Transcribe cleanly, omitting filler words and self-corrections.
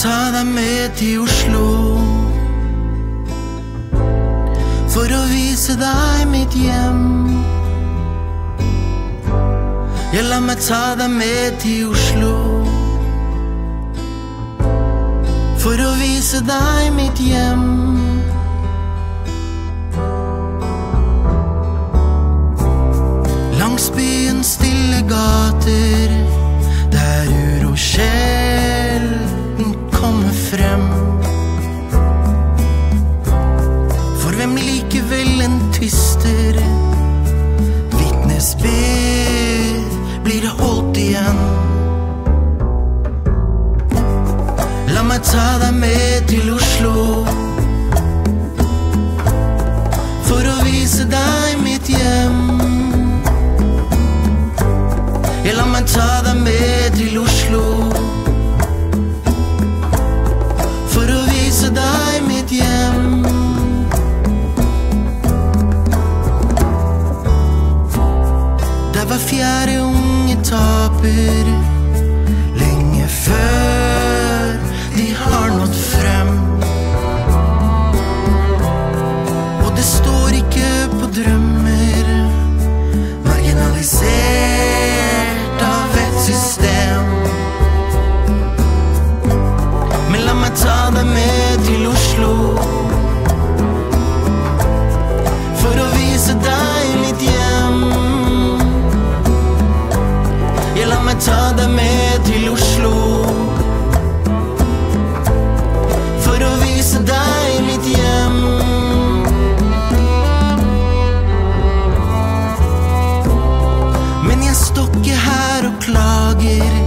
ta deg med til Oslo for å vise deg mitt hjem. Ja, la meg ta deg med til Oslo for å vise deg mitt hjem. Langs byens stille gater, der uro sjelden kommer frem. For hvem likevel en tvister, vitnesbyrd blir holdt igjen. La meg ta deg med til Oslo for å vise deg mitt hjem. Ja, la meg ta deg med til Oslo for å vise deg mitt hjem. Der var fjerde unge taper, lenge før de har nådd frem. Og det står ikke på drømmer, marginalisert av et system. Men la meg ta deg med til Oslo for å vise deg mitt hjem. Ja, la meg ta deg med til Oslo for å vise deg mitt hjem. Men jeg står ikke her og klager,